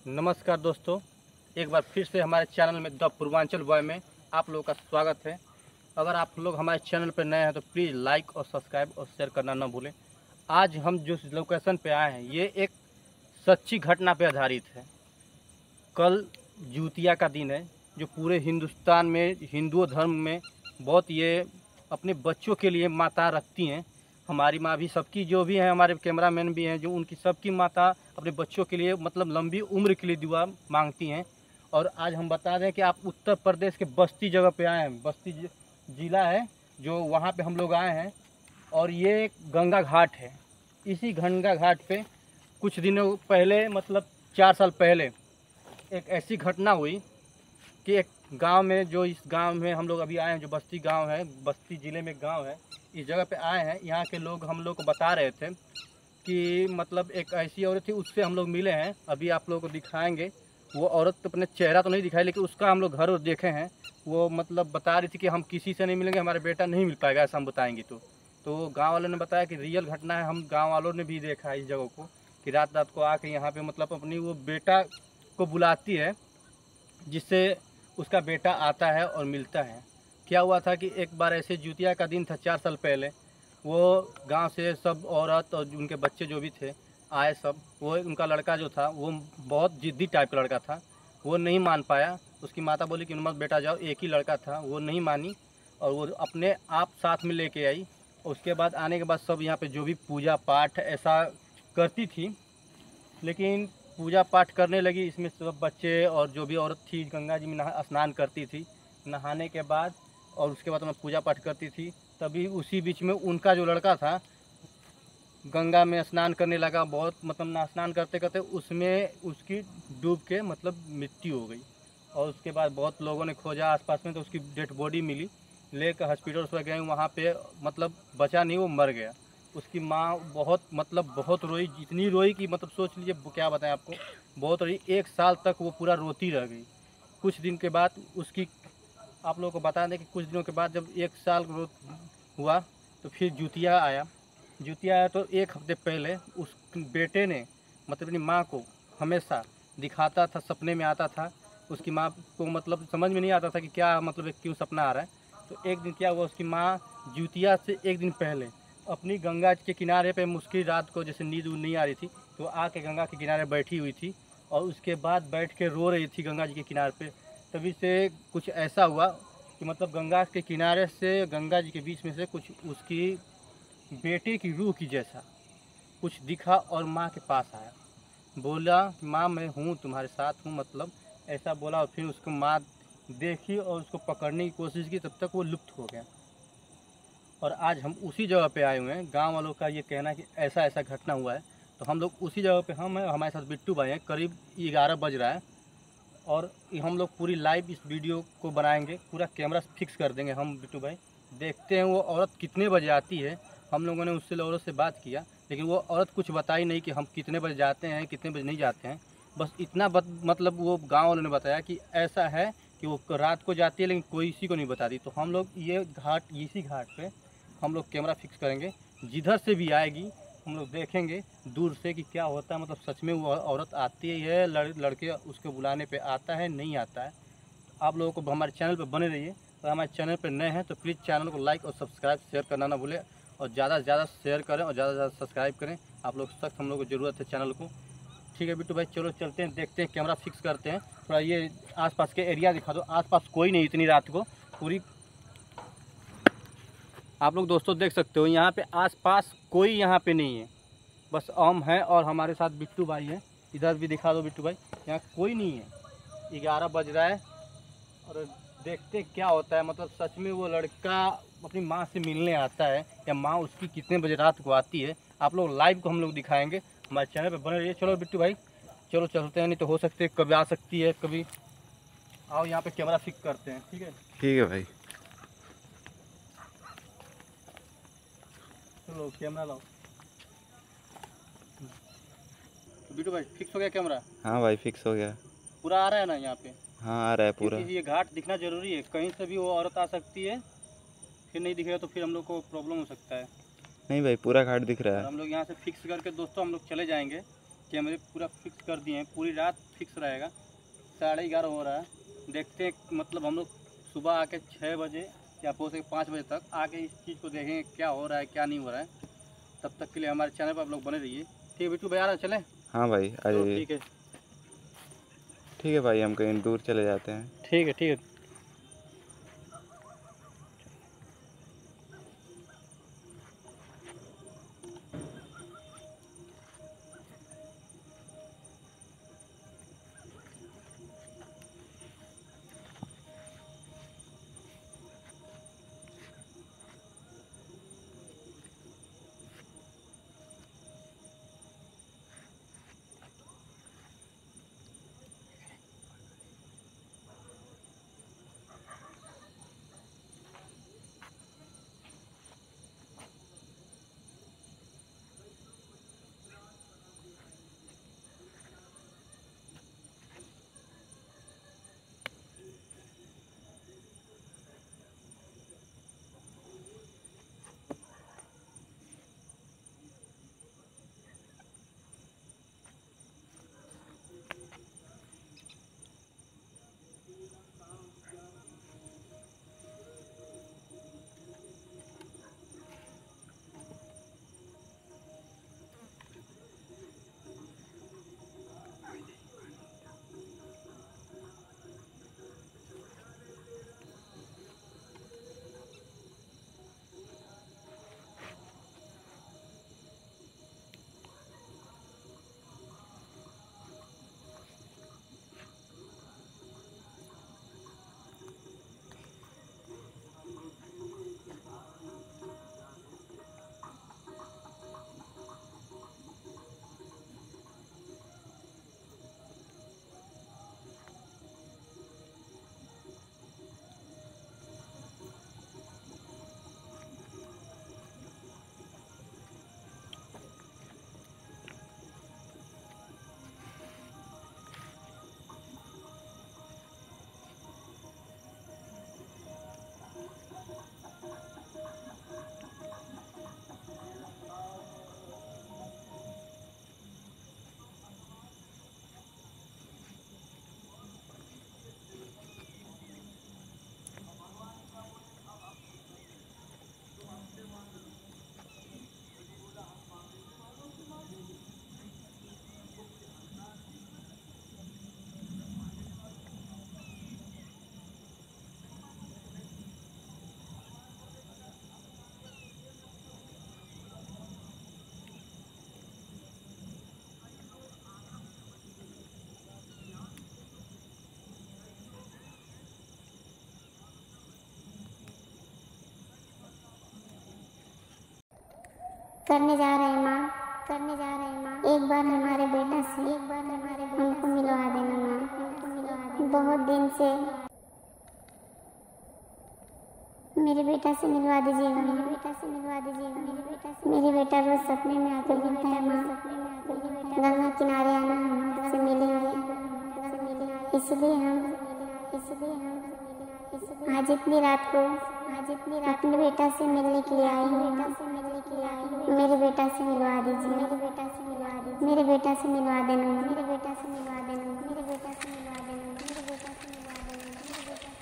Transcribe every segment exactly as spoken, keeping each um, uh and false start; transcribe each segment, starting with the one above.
नमस्कार दोस्तों, एक बार फिर से हमारे चैनल में द पूर्वांचल बॉय में आप लोगों का स्वागत है। अगर आप लोग हमारे चैनल पर नए हैं तो प्लीज़ लाइक और सब्सक्राइब और शेयर करना ना भूलें। आज हम जिस लोकेशन पे आए हैं ये एक सच्ची घटना पे आधारित है। कल ज्यूतिया का दिन है जो पूरे हिंदुस्तान में हिंदू धर्म में बहुत ये अपने बच्चों के लिए माता रखती हैं। हमारी माँ भी, सबकी जो भी हैं, हमारे कैमरामैन भी हैं, जो उनकी सबकी माता अपने बच्चों के लिए मतलब लंबी उम्र के लिए दुआ मांगती हैं। और आज हम बता दें कि आप उत्तर प्रदेश के बस्ती जगह पे आए हैं। बस्ती ज़िला है जो वहाँ पे हम लोग आए हैं और ये गंगा घाट है। इसी गंगा घाट पे कुछ दिनों पहले मतलब चार साल पहले एक ऐसी घटना हुई कि एक गांव में, जो इस गांव में हम लोग अभी आए हैं, जो बस्ती गांव है, बस्ती ज़िले में गांव है, इस जगह पे आए हैं। यहाँ के लोग हम लोग को बता रहे थे कि मतलब एक ऐसी औरत थी, उससे हम लोग मिले हैं। अभी आप लोगों को दिखाएंगे। वो औरत तो अपने चेहरा तो नहीं दिखाई, लेकिन उसका हम लोग घर देखे हैं। वो मतलब बता रही थी कि हम किसी से नहीं मिलेंगे, हमारा बेटा नहीं मिल पाएगा, ऐसा हम बताएंगे। तो तो गाँव वालों ने बताया कि रियल घटना है। हम गाँव वालों ने भी देखा है इस जगह को कि रात रात को आके यहाँ पे मतलब अपनी वो बेटा को बुलाती है, जिससे उसका बेटा आता है और मिलता है। क्या हुआ था कि एक बार ऐसे ज्यूतिया का दिन था चार साल पहले। वो गांव से सब औरत और उनके बच्चे जो भी थे आए सब। वो उनका लड़का जो था वो बहुत जिद्दी टाइप का लड़का था, वो नहीं मान पाया। उसकी माता बोली कि मत बेटा जाओ, एक ही लड़का था, वो नहीं मानी और वो अपने आप साथ में लेके आई। उसके बाद आने के बाद सब यहाँ पे जो भी पूजा पाठ ऐसा करती थी, लेकिन पूजा पाठ करने लगी, इसमें सब बच्चे और जो भी औरत थी गंगा जी में नहा स्नान करती थी। नहाने के बाद और उसके बाद में पूजा पाठ करती थी। तभी उसी बीच में उनका जो लड़का था गंगा में स्नान करने लगा। बहुत मतलब ना स्नान करते करते उसमें उसकी डूब के मतलब मृत्यु हो गई। और उसके बाद बहुत लोगों ने खोजा आसपास में, तो उसकी डेड बॉडी मिली। लेकर हॉस्पिटल पर गए, वहाँ पे मतलब बचा नहीं, वो मर गया। उसकी माँ बहुत मतलब बहुत रोई, इतनी रोई कि मतलब सोच लीजिए क्या बताएं आपको, बहुत रोई। एक साल तक वो पूरा रोती रह गई। कुछ दिन के बाद उसकी, आप लोगों को बता दें कि कुछ दिनों के बाद जब एक साल रो हुआ तो फिर ज्यूतिया आया। ज्यूतिया आया तो एक हफ्ते पहले उस बेटे ने मतलब अपनी माँ को हमेशा दिखाता था, सपने में आता था। उसकी माँ को मतलब समझ में नहीं आता था कि क्या मतलब क्यों सपना आ रहा है। तो एक दिन क्या हुआ, उसकी माँ ज्यूतिया से एक दिन पहले अपनी गंगा के किनारे पे मुश्किल रात को जैसे नींद नहीं आ रही थी, तो आके गंगा के किनारे बैठी हुई थी और उसके बाद बैठ के रो रही थी गंगा जी के किनारे पे। तभी से कुछ ऐसा हुआ कि मतलब गंगा के किनारे से, गंगा जी के बीच में से कुछ उसकी बेटे की रूह की जैसा कुछ दिखा और माँ के पास आया। बोला कि माँ मैं हूँ, तुम्हारे साथ हूँ, मतलब ऐसा बोला। और फिर उसको माँ देखी और उसको पकड़ने की कोशिश की, तब तक वो लुप्त हो गया। और आज हम उसी जगह पे आए हुए हैं। गांव वालों का ये कहना है कि ऐसा ऐसा घटना हुआ है, तो हम लोग उसी जगह पे हम हैं। हमारे साथ बिट्टू भाई हैं। करीब ग्यारह बज रहा है और हम लोग पूरी लाइव इस वीडियो को बनाएंगे, पूरा कैमरा फिक्स कर देंगे हम बिट्टू भाई। देखते हैं वो औरत कितने बजे आती है। हम लोगों ने उससे औरत से बात किया, लेकिन वो औरत कुछ बताई नहीं कि हम कितने बजे जाते हैं, कितने बजे नहीं जाते हैं। बस इतना बत, मतलब वो गाँव वालों ने बताया कि ऐसा है कि वो रात को जाती है, लेकिन कोई इसी को नहीं बताती। तो हम लोग ये घाट, इसी घाट पे हम लोग कैमरा फिक्स करेंगे। जिधर से भी आएगी हम लोग देखेंगे दूर से कि क्या होता है। मतलब सच में वो औरत आती है, लड़ लड़के उसके बुलाने पे आता है, नहीं आता है। तो आप लोगों को हमारे चैनल पर बने रहिए। और हमारे चैनल पर नए हैं तो प्लीज़ चैनल को लाइक और सब्सक्राइब शेयर करना ना भूलें, और ज़्यादा से ज़्यादा शेयर करें और ज़्यादा से ज़्यादा सब्सक्राइब करें। आप लोग सख्त हम लोग को ज़रूरत है चैनल को। ठीक है बिट्टू भाई, चलो चलते हैं, देखते हैं, कैमरा फिक्स करते हैं। थोड़ा ये आसपास के एरिया दिखा दो। आसपास कोई नहीं, इतनी रात को पूरी आप लोग दोस्तों देख सकते हो, यहाँ पे आसपास कोई यहाँ पे नहीं है, बस हम हैं और हमारे साथ बिट्टू भाई हैं। इधर भी दिखा दो बिट्टू भाई, यहाँ कोई नहीं है। ग्यारह बज रहा है और देखते क्या होता है। मतलब सच में वो लड़का अपनी माँ से मिलने आता है या माँ उसकी कितने बजे रात को आती है, आप लोग लाइव को हम लोग दिखाएंगे। हमारे चैनल पर बने रहिए। चलो बिट्टू भाई चलो चलते हैं, नहीं तो हो सकते कभी आ सकती है कभी। आओ यहाँ पे कैमरा फिक्स करते हैं। ठीक है ठीक है भाई। चलो कैमरा लाओ। बिट्टू भाई फिक्स हो गया कैमरा? हाँ भाई फिक्स हो गया। पूरा आ रहा है ना यहाँ पे? हाँ आ रहा है पूरा। क्योंकि ये घाट दिखना जरूरी है, कहीं से भी वो औरत आ सकती है, फिर नहीं दिखेगा तो फिर हम लोग को प्रॉब्लम हो सकता है। नहीं भाई पूरा घाट दिख रहा और है। हम लोग यहाँ से फिक्स करके दोस्तों हम लोग चले जाएंगे। कैमरे पूरा फिक्स कर दिए हैं, पूरी रात फिक्स रहेगा। साढ़े ग्यारह हो रहा है, देखते हैं मतलब हम लोग सुबह आके छः बजे या हो सके पाँच बजे तक आके इस चीज़ को देखेंगे क्या हो रहा है क्या नहीं हो रहा है। तब तक के लिए हमारे चैनल पर आप लोग बने रहिए। ठीक है बिट्टू भाई, आ रहा चलें? हाँ भाई आ तो जाइए। ठीक है ठीक है भाई, हम कहीं दूर चले जाते हैं। ठीक है ठीक है। करने जा रहे हैं माँ, करने जा रहे हैं माँ। एक बार हमारे बेटा से एक बार हमारे हमको मिलवा देना माँ, हमको मिलवा देना। बहुत दिन से मेरे बेटा से मिलवा दीजिएगा, मेरे बेटा से मिलवा दीजिएगा, मेरे बेटा से। मेरे बेटा रोज सपने में आकर बोलता है माँ, गंगा किनारे आना, हम आपसे मिलेंगे। इसलिए हम इसलिए हम आज इतनी रात को आज इतनी रात अपने बेटा से मिलने के लिए आई हूँ। मेरे बेटा से मिलवा दीजिए, मेरे बेटा से मिलवा दीजिए, मेरे बेटा से मिलवा देना, मेरे बेटा से मिलवा देना, मेरे बेटा से मिलवा देना, मेरे बेटा से मिलवा देना, मेरे बेटा से मिलवा देना।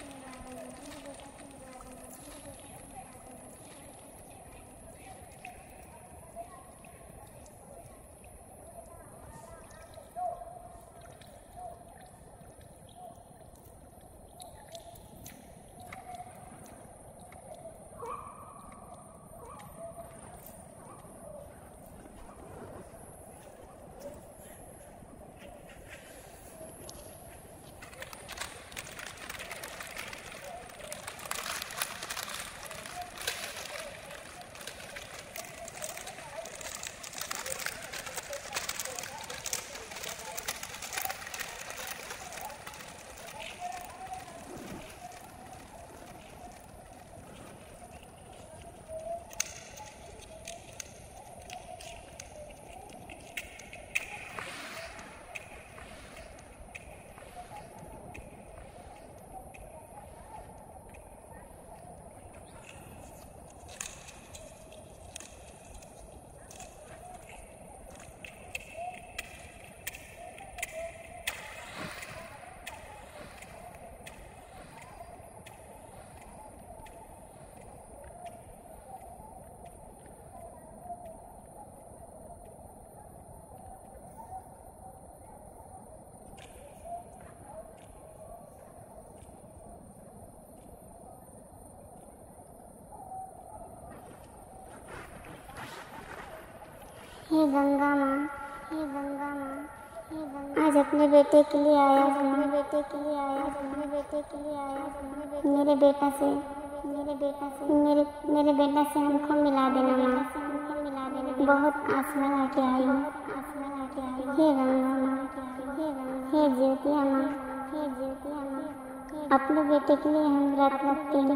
गंगा माँ, हे गंगा माँ, हे गंगा, आज अपने बेटे के लिए आया, अपने बेटे के लिए आया, अपने बेटे के लिए आया, मेरे बेटा से, मेरे बेटा से, मेरे मेरे बेटा से हमको मिला देना माँ, हमको मिला देना, बहुत आस लगा के आई हूँ, आस लगा के आई हूँ, हे गंगा माँ, हे गंगा, हे ज्योतिया माँ, हे ज्योतिया माँ, अपने बेटे के लिए हम व्रत रखते हैं,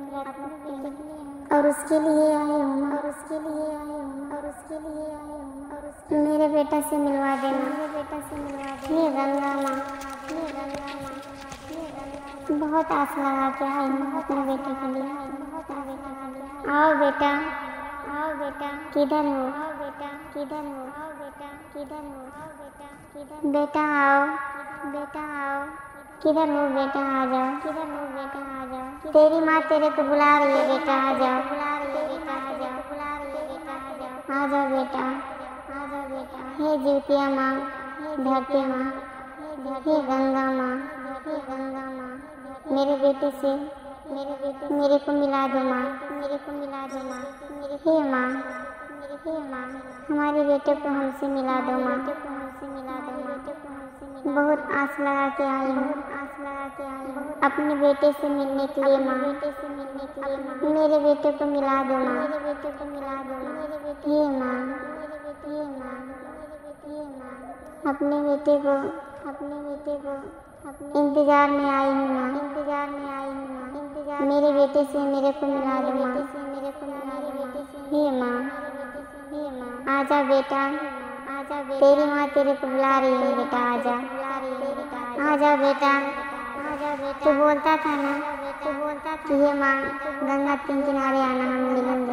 और उसके लिए आए हूँ, और उसके लिए आए हूँ, और उसके लिए आए हूँ, और उसके मेरे बेटा से मिलवा देना, मेरे बेटा से मिलवा देना, हे गंगा माँ, हे गंगा माँ, हे गंगा, बहुत आस लगा के आई हूँ अपने बेटे के लिए, अपने बेटे के लिए, आओ बेटा, आओ बेटा, किधर हो, आओ बेटा, किधर हो, आओ बेटा, किधर हो, आओ बेटा, किधर, बेटा आओ, बेटा आओ, किधर हो बेटा, आ जाओ, किधर हो बेटा, आ जाओ, तेरी माँ तेरे को बुला रही है बेटा, आ जाओ, बुला रही है बेटा, आ जाओ, बुला रही है बेटा, आ जाओ, आ जाओ बेटा, आ जाओ बेटा, हे ज्योतिया माँ, धरती माँ, हे गंगा माँ, हे गंगा माँ, मेरे बेटे से, मेरे बेटे मेरे को मिला दो माँ, मेरे को मिला दो माँ, मेरे, हे माँ, हे माँ, हमारे बेटे को हमसे मिला दो माँ, को हमसे मिला दो माँ, को हमसे मिला, बहुत आस लगा के आई हूँ, आस लगा के आई हूँ अपने बेटे से मिलने के लिए माँ, बेटे से मिलने के लिए माँ, मेरे बेटे को मिला दो माँ, मेरे बेटे को मिला दो माँ, मेरे बेटे, हे माँ, हे माँ, हे माँ, अपने बेटे को, अपने बेटे को, अपने इंतजार में आई हूँ माँ, इंतजार में आई हूँ माँ, इंतजार, मेरे बेटे से मेरे को मिला दो माँ, मेरे को मिला दो बेटे से, हे माँ, हे माँ, आजा बेटा, आजा बेटा, तेरी माँ तेरे को बुला रही है बेटा, आजा, बुला रही है बेटा, आजा बेटा, आजा बेटा, तू बोलता था ना, तू बोलता था कि हे माँ गंगा तीन किनारे आना, हम मिलेंगे,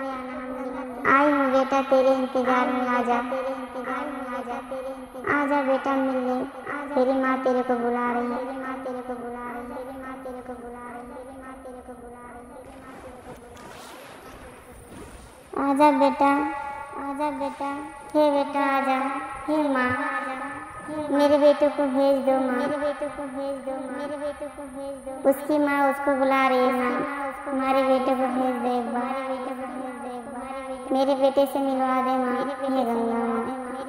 आई हूँ बेटा तेरे इंतजार में, आजा, तेरे इंतजार में, आजा, तेरे इंतजार, आजा बेटा मिलने, तेरी माँ तेरे को बुला रही है, तेरी माँ तेरे को बुला रही है, तेरी माँ तेरे को बुला रही है, तेरी माँ तेरे को बुला रही है, तेरी माँ तेरे को बुला रही है, आजा बेटा, आजा बेटा, हे बेटा आजा, हे माँ, मेरे बेटे को भेज दो माँ, मेरे बेटे को भेज दो माँ, मेरे बेटे को भेज दो, उसकी माँ उसको बुला रही है माँ, हमारे बेटे को भेज दे एक बार, मेरे बेटे को भेज दे एक बार, मेरे बेटे से मिलवा दे माँ, हे गंगा माँ,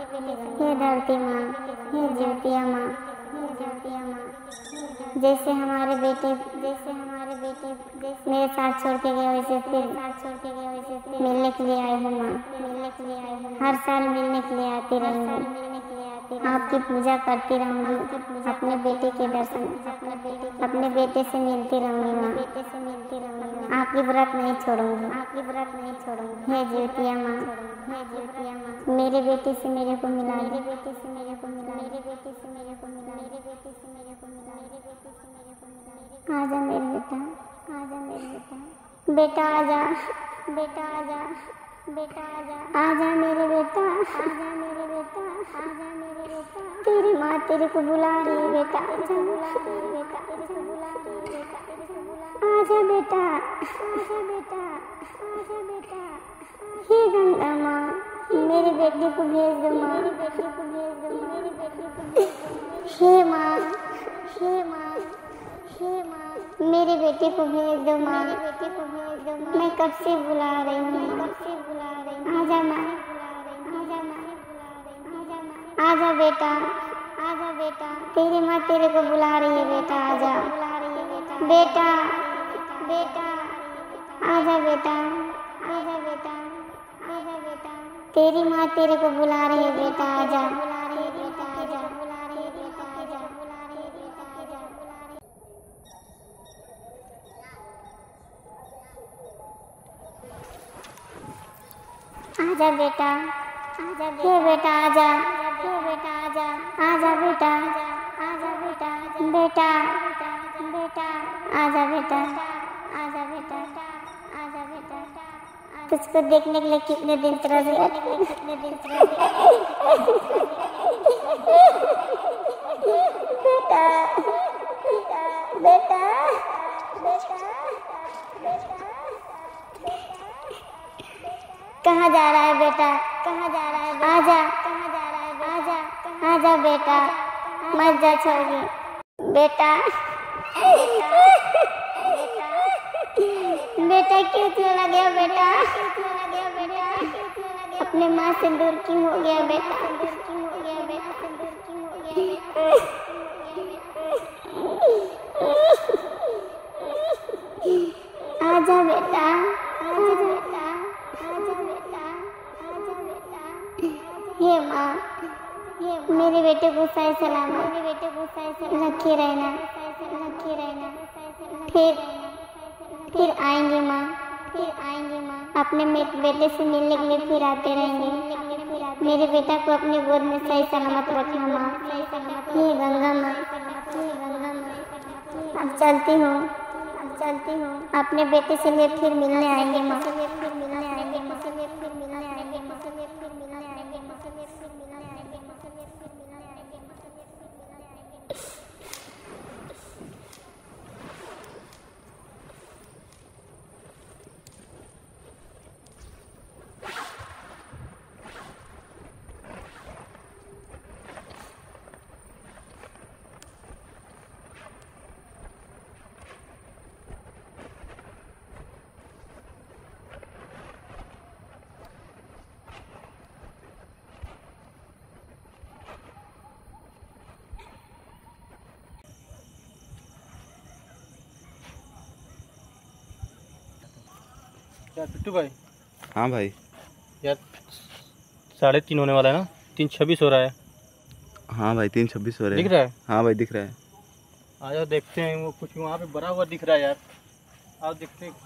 हे धरती माँ, हे ज्योतिया माँ, हे ज्योतिया माँ, जैसे हमारे बेटे, जैसे हमारे बेटे जैसे मेरे साथ छोड़ के गए वैसे फिर साथ छोड़ के गए वैसे फिर मिलने के लिए आई हूँ माँ, मिलने के लिए आई हूँ, हर साल मिलने के लिए आती रहूँगी, मिलने के लिए आती, आपकी पूजा करती रहूँगी, अपने बेटे के दर्शन, अपने बेटे अपने बेटे से मिलती रहूँगी माँ, बेटे से मिलती रहूँगी, आपकी व्रत नहीं छोड़ूंगी, आपकी व्रत नहीं छोड़ूंगी, हे ज्योतिया माँ, हे ज्योतिया माँ, मेरे बेटे से मेरे को मिला, मेरे बेटे से मेरे को मिला, मेरे बेटे से मेरे को मिला, मेरे बेटे से मेरे को मिला, मेरे बेटे से मेरे को मिला, आजा मेरे बेटा, आजा मेरे बेटा, बेटा आजा, बेटा आजा, बेटा आजा, आजा मेरे बेटा, आजा मेरे बेटा, आजा मेरे बेटा, तेरी माँ तेरे को बुला रही है बेटा, आजा बुला रही है बेटा, तेरे को बुला रही है बेटा, तेरे को बुला, आजा बेटा, आजा बेटा, आजा बेटा, हे गंगा माँ, मेरे बेटे को भेज दो माँ, मेरे बेटे को भेज दो, मेरे बेटे को भेज दो, हे माँ, हे माँ, हे माँ, मेरे बेटे को भेज दो माँ, मेरे बेटे को भेज दो माँ, मैं कब से बुला रही हूँ, कब से बुला रही हूँ, आजा माँ, आजा माँ, आजा माँ, आजा बेटा, आजा बेटा, तेरी माँ तेरे को बुला रही है बेटा, आजा, बुला रही है बेटा, बेटा, बेटा, आजा बेटा, आजा बेटा, आजा बेटा, तेरी माँ तेरे को बुला रही है बेटा, आजा, बुला रही है बेटा, आजा, बुला रही है बेटा, आजा, बुला रही है बेटा, आजा, बुला रही, आजा बेटा, आजा हे बेटा आजा, हे बेटा आजा, आजा बेटा, आजा बेटा, बेटा, बेटा, आजा बेटा, आजा बेटा, आजा बेटा, तुझको देखने के लिए कितने दिन तरस गए, कितने दिन तरस गए, बेटा, बेटा, बेटा, बेटा, कहाँ जा रहा है बेटा, कहाँ जा रहा है, आजा, कहाँ जा रहा है, आजा, आजा बेटा, मत जा छोड़ी, बेटा, बेटा क्यों चला गया बेटा, अपने अपने माँ से दूर क्यों हो गया बेटा, दूर क्यों हो गया बेटा, दूर क्यों हो गया बेटा। आजा बेटा, आजा बेटा, आजा बेटा, आजा बेटा। हे माँ, मेरे बेटे को सही सलामत, मेरे बेटे को सही सलामत रखे रहना, रखे रहना। फिर फिर आएंगे माँ, फिर आएंगे माँ। अपने बेटे से मिलने के लिए फिर आते रहेंगे। मेरे बेटा को अपने गोद में सही सलामत रखना माँ। हे गंगा माँ, हे गंगा माँ। अब चलती हूँ, अब चलती हूँ। अपने बेटे से लिए फिर मिलने आएंगे माँ, फिर मिलने आएंगे माँ, फिर मिलने आएंगे माँ, फिर मिलने आएंगे माँ, फिर मिलने आएंगे माँ, फिर मिलने आएंगे माँ। यार पिट्टू भाई, हाँ भाई। यार साढ़े तीन होने वाला है ना, तीन छब्बीस हो रहा है। हाँ भाई तीन छब्बीस हो रहे दिख हैं। रहा है? हाँ भाई दिख रहा है। आ जाओ देखते हैं, वो कुछ वहाँ पे बड़ा हुआ दिख रहा है यार। आओ देखते हैं।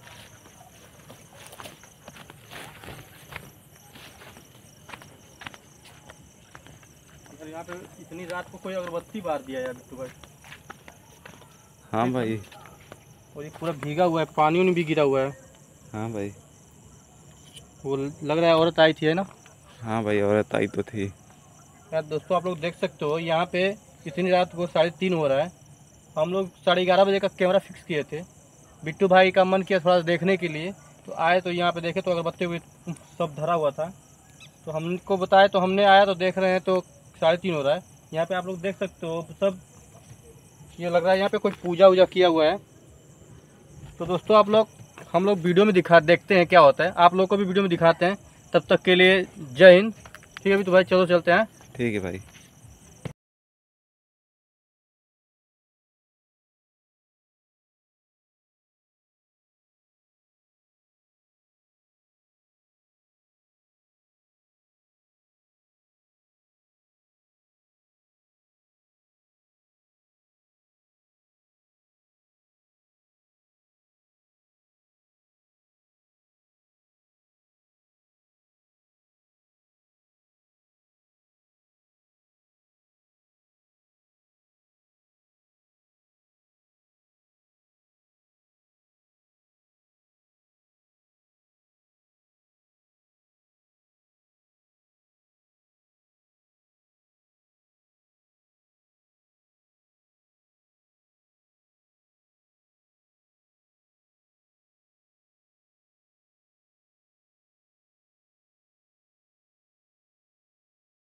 यार यहाँ पे इतनी रात को कोई अगरबत्ती बार दिया यार बिट्टू भाई। हाँ भाई। और ये पूरा भीगा हुआ है, पानी उनी भी गिरा हुआ है। हाँ भाई। वो लग रहा है औरत आई थी, है ना? हाँ भाई औरत आई तो थी। यार दोस्तों आप लोग देख सकते हो, यहाँ पे इतनी रात को साढ़े तीन हो रहा है। हम लोग साढ़े ग्यारह बजे का कैमरा फिक्स किए थे। बिट्टू भाई का मन किया थोड़ा देखने के लिए, तो आए तो यहाँ पे देखे तो अगरबत्ती हुई सब धरा हुआ था। तो हमको बताया तो हमने आया तो देख रहे हैं तो साढ़े तीन हो रहा है। यहाँ पे आप लोग देख सकते हो सब, ये लग रहा है यहाँ पे कुछ पूजा वूजा किया हुआ है। तो दोस्तों आप लोग, हम लोग वीडियो में दिखा देखते हैं क्या होता है, आप लोग को भी वीडियो में दिखाते हैं। तब तक के लिए जय हिंद। ठीक है भी तो भाई, चलो चलते हैं। ठीक है भाई।